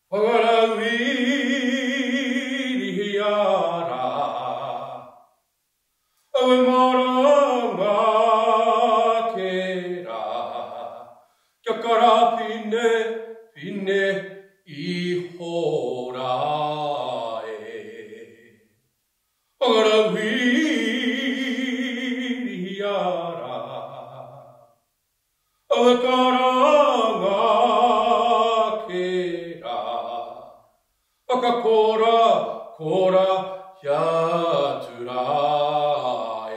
Agora viriara, ave maranga kera, kia kara pine I hora e. Agora viriara, ave karanga Aka kora yatura e.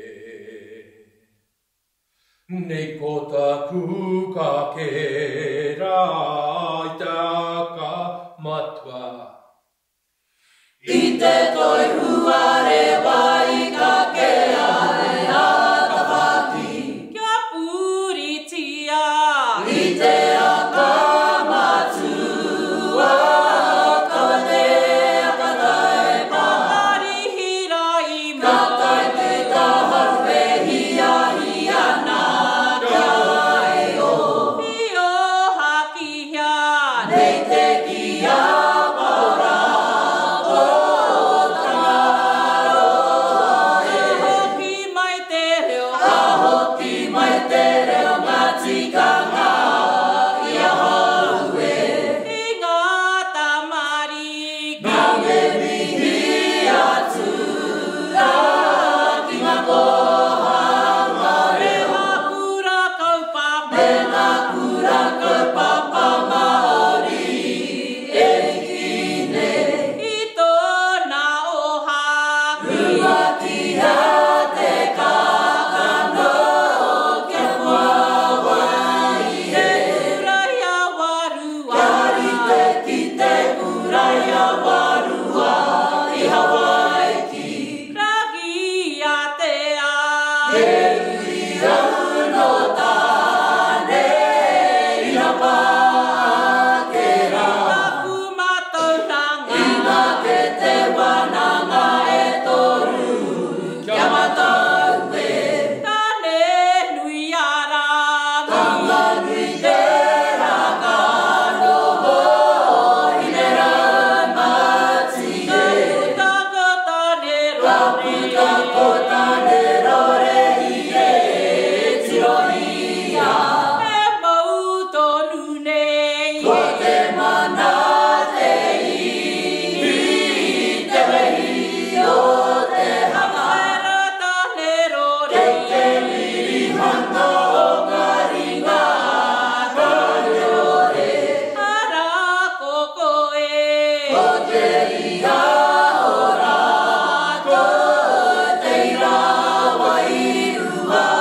Nei kota kuka kera itaka matua. I te toi huare wai ka ke ale a tawhaki. Kia puritia. I te aka matua.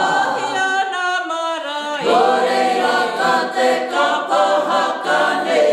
Te kapahakane